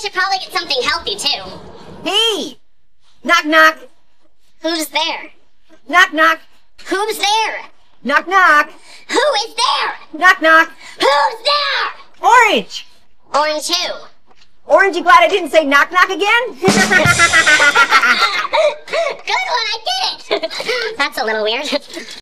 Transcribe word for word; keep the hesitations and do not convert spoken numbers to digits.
should probably get something healthy, too. Hey! Knock, knock. Who's there? Knock, knock. Who's there? Knock, knock. Who is there? Knock, knock. Who's there? Orange. Orange who? Orange, you glad I didn't say knock, knock again? Good one, I did it! That's a little weird.